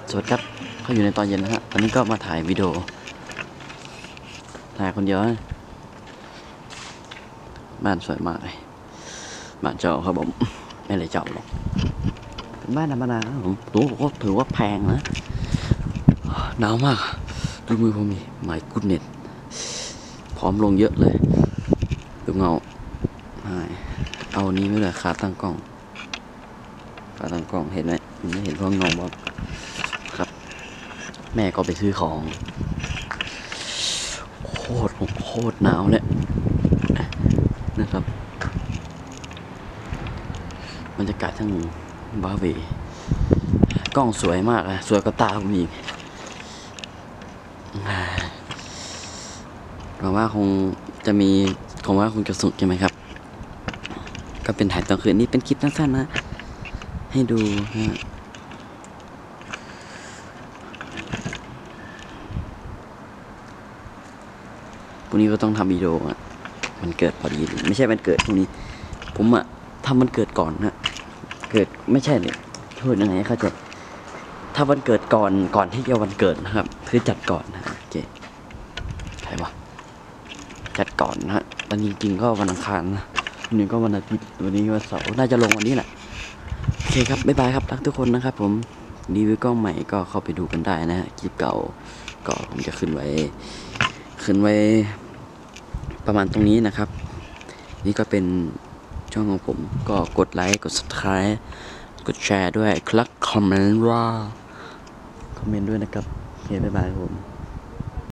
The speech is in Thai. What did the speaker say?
สวัสดีครับเขาอยู่ในตอนเย็นนะฮะตอนนี้ก็มาถ่ายวิดีโอถ่ายคนเดียวบ้านสวยมากเลยบ้านเจ้าครับผมไม่เลยเจ้าหรอกเป็นบ้านธรรมดาครับผมก็ถือว่าแพงนะหนาวมากดูมือผมมีไม้กุดเน็ตพร้อมลงเยอะเลยดูเงาเอานี้ไม่เลยขาตั้งกล้องเห็นไหมไม่เห็นเพราะเงาบอกครับแม่ก็ไปซื้อของโคตรหนาวเลยนะครับบรรยากาศทั้งบาเวกล้องสวยมากนะสวยกว่าตาผมอีกหวังว่าคงจะสุดใช่ไหมครับก็เป็นถ่ายตอนคืนนี้เป็นคลิปสั้นๆนะให้ดูนะพรุ่งนี้ก็ต้องทำวิดีโอมันเกิดพอดีไม่ใช่มันเกิดพรุ่งนี้ผมทำมันเกิดก่อนนะเกิดไม่ใช่เลยพูดยังไงเข้าใจถ้าวันเกิดก่อนที่จะวันเกิดนะครับคือจัดก่อนนะโอเคใครวะจัดก่อนนะตอนจริงๆก็วันอังคารนะวันนี้ก็วันอาทิตย์วันนี้วันเสาร์น่าจะลงวันนี้แหละโอเคครับบ๊ายบายครับรักทุกคนนะครับผมรีวิวกล้องใหม่ก็เข้าไปดูกันได้นะฮะคลิปเก่าก็ผมจะขึ้นไว้ประมาณตรงนี้นะครับนี่ก็เป็นช่องของผมก็กดไลค์กด subscribe กดแชร์ด้วยคลิกคอมเมนต์ด้วยนะครับโอเคบ๊ายบายผม